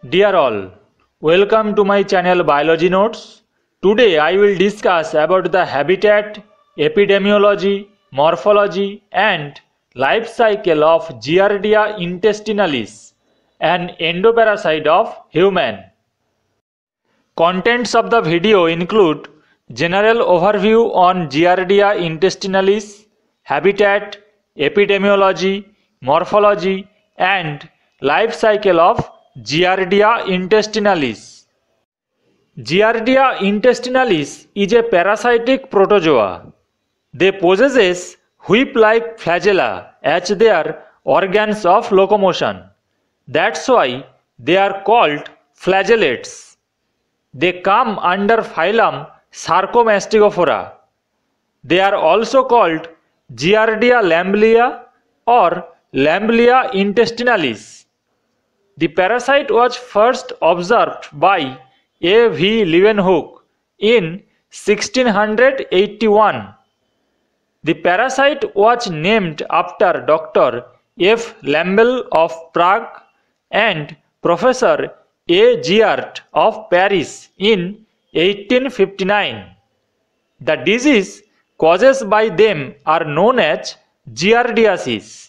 Dear all, welcome to my channel Biology Notes. Today I will discuss about the habitat, epidemiology, morphology and life cycle of Giardia intestinalis, an endoparasite of human. Contents of the video include general overview on Giardia intestinalis, habitat, epidemiology, morphology and life cycle of Giardia intestinalis. Giardia intestinalis is a parasitic protozoa. They possess whip-like flagella as their organs of locomotion. That's why they are called flagellates. They come under phylum Sarcomastigophora. They are also called Giardia lamblia or Lamblia intestinalis. The parasite was first observed by A. V. Leeuwenhoek in 1681. The parasite was named after Dr. F. Lambel of Prague and Professor A. Giart of Paris in 1859. The disease causes by them are known as giardiasis.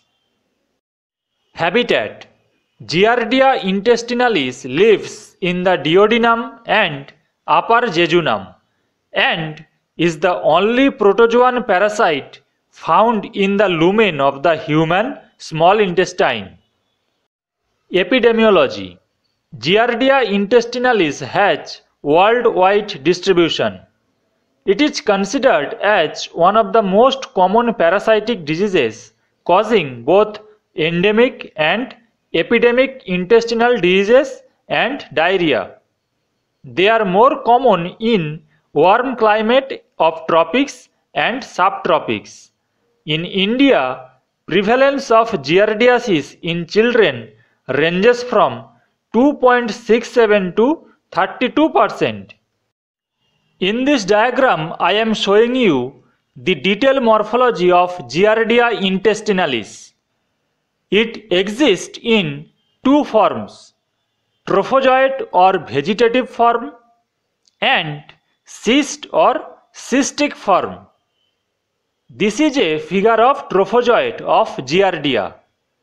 Habitat: Giardia intestinalis lives in the duodenum and upper jejunum and is the only protozoan parasite found in the lumen of the human small intestine. Epidemiology: Giardia intestinalis has worldwide distribution. It is considered as one of the most common parasitic diseases, causing both endemic and epidemic intestinal diseases and diarrhea. They are more common in warm climate of tropics and subtropics. In India, prevalence of giardiasis in children ranges from 2.67 to 32%. In this diagram, I am showing you the detailed morphology of Giardia intestinalis. It exists in two forms, trophozoite or vegetative form and cyst or cystic form. This is a figure of trophozoite of Giardia.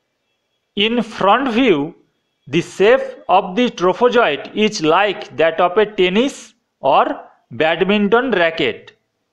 In front view, the shape of the trophozoite is like that of a tennis or badminton racket.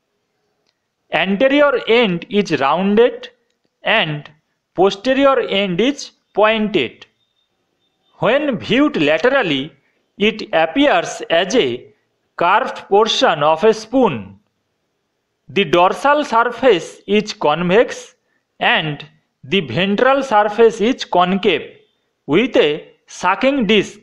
Anterior end is rounded and posterior end is pointed. When viewed laterally, it appears as a carved portion of a spoon. The dorsal surface is convex and the ventral surface is concave with a sucking disc.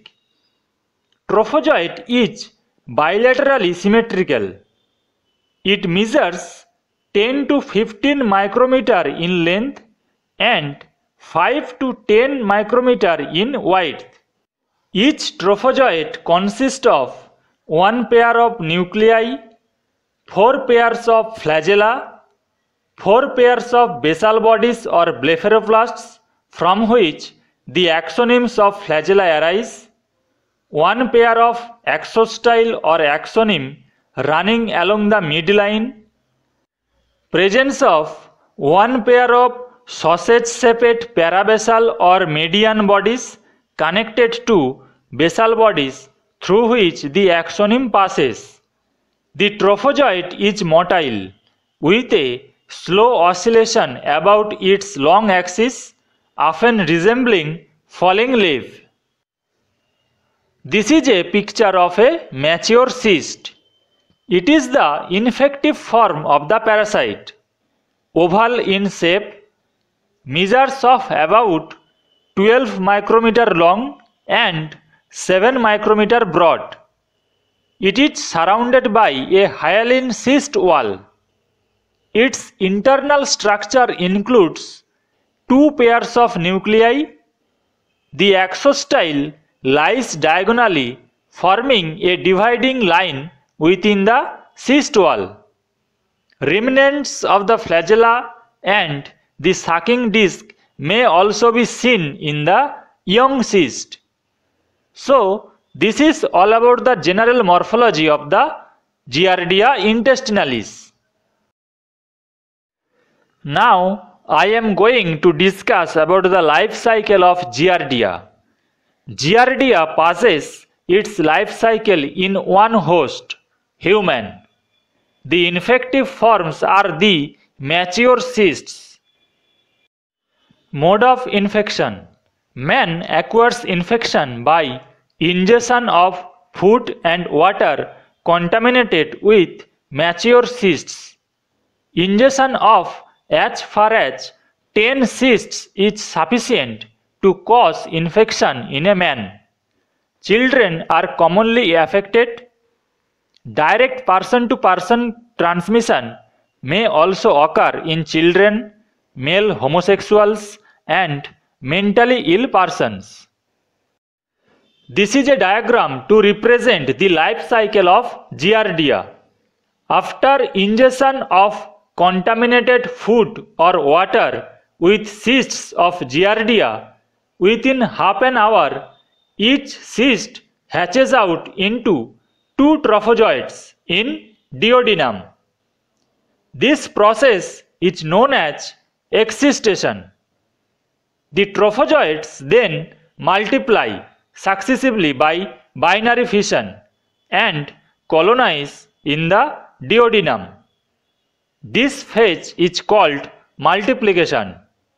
Trophozoite is bilaterally symmetrical. It measures 10 to 15 micrometer in length and 5 to 10 micrometer in width. Each trophozoite consists of one pair of nuclei, 4 pairs of flagella, 4 pairs of basal bodies or blepharoplasts from which the axonyms of flagella arise, 1 pair of axostyle or axonym running along the midline, presence of 1 pair of sausage-shaped parabasal or median bodies connected to basal bodies through which the axonym passes. The trophozoite is motile with a slow oscillation about its long axis, often resembling falling leaf. This is a picture of a mature cyst. It is the infective form of the parasite. Oval in shape, measures of about 12 micrometer long and 7 micrometer broad. It is surrounded by a hyaline cyst wall. Its internal structure includes 2 pairs of nuclei. The axostyle lies diagonally, forming a dividing line within the cyst wall. Remnants of the flagella and the sucking disc may also be seen in the young cyst. So, this is all about the general morphology of the Giardia intestinalis. Now, I am going to discuss about the life cycle of Giardia. Giardia passes its life cycle in one host, human. The infective forms are the mature cysts. Mode of infection. Man acquires infection by ingestion of food and water contaminated with mature cysts. Ingestion of as far as 10 cysts is sufficient to cause infection in a man. Children are commonly affected. Direct person-to-person transmission may also occur in children, male homosexuals, and mentally ill persons. This is a diagram to represent the life cycle of Giardia. After ingestion of contaminated food or water with cysts of Giardia, within half an hour, each cyst hatches out into 2 trophozoites in duodenum. This process is known as excistation. The trophozoites then multiply successively by binary fission and colonize in the duodenum. This phase is called multiplication.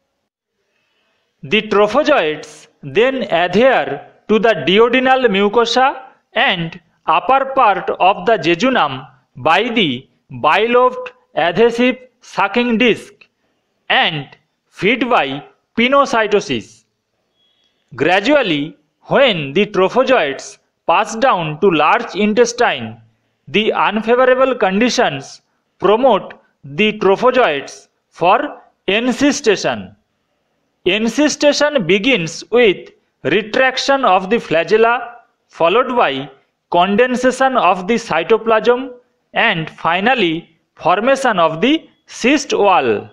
The trophozoites then adhere to the duodenal mucosa and upper part of the jejunum by the bilobed adhesive sucking disc and feed by pinocytosis. Gradually, when the trophozoites pass down to large intestine, the unfavorable conditions promote the trophozoites for encystation. Encystation begins with retraction of the flagella, followed by condensation of the cytoplasm, and finally formation of the cyst wall.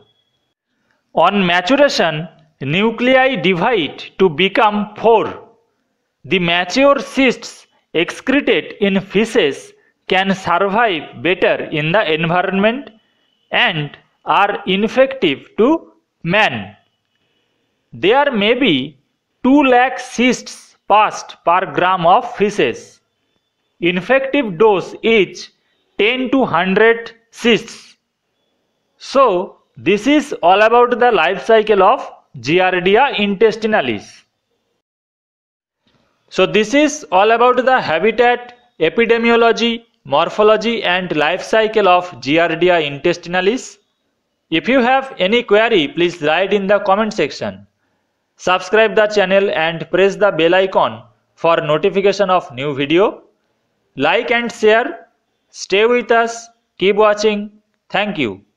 On maturation, nuclei divide to become 4. The mature cysts excreted in feces can survive better in the environment and are infective to man. There may be 2 lakh cysts passed per gram of feces. Infective dose is 10 to 100 cysts. So, this is all about the life cycle of Giardia intestinalis. So, this is all about the habitat, epidemiology, morphology and life cycle of Giardia intestinalis. If you have any query, please write in the comment section. Subscribe the channel and press the bell icon for notification of new video. Like and share. Stay with us. Keep watching. Thank you.